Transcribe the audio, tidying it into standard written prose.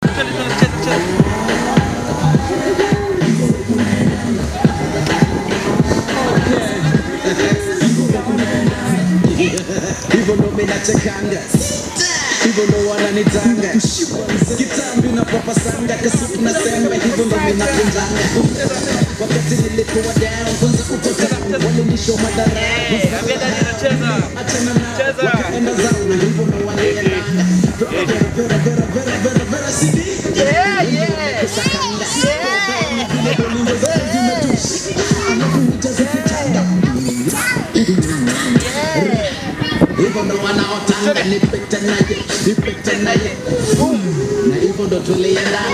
Hivyo ndo mimi nachekanga, hivyo ndo wananitanga. Kitambi na papa sanga, kasuku na sembe, hivyo ndo mimi nakunjanga. Wakati nilikuwa down, kwanza kutoka walinisho madara. Achana na wakaenda zao na hivyo ndo wananitanga. Vera sidi. Hivyo ndo wanaotanga nipete naye, na hivyo ndo tulienda.